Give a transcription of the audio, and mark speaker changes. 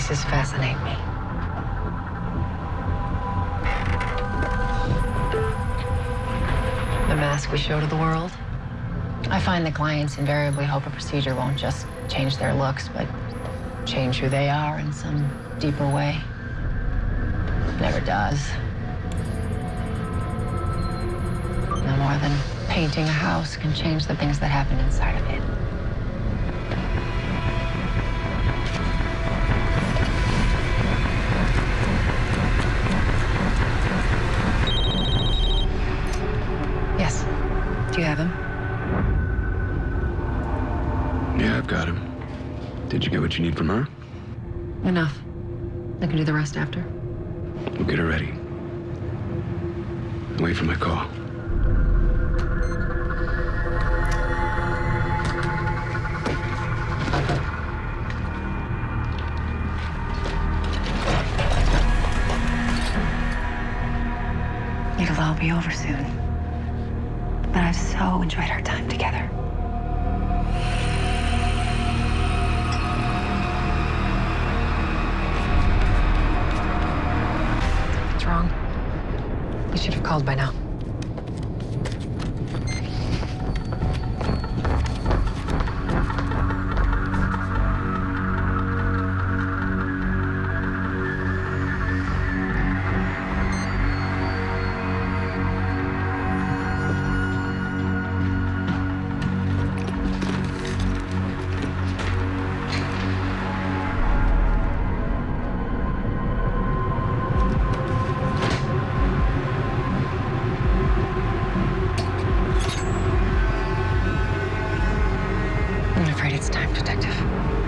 Speaker 1: Cases fascinate me. The mask we show to the world. I find that clients invariably hope a procedure won't just change their looks, but change who they are in some deeper way. It never does. No more than painting a house can change the things that happen inside of it. Yes. Do you have him?
Speaker 2: Yeah, I've got him. Did you get what you need from her?
Speaker 1: Enough. I can do the rest after.
Speaker 2: We'll get her ready. Wait for my call.
Speaker 1: It'll all be over soon. But I've so enjoyed our time together. Something's wrong. You should have called by now. I'm afraid it's time, Detective.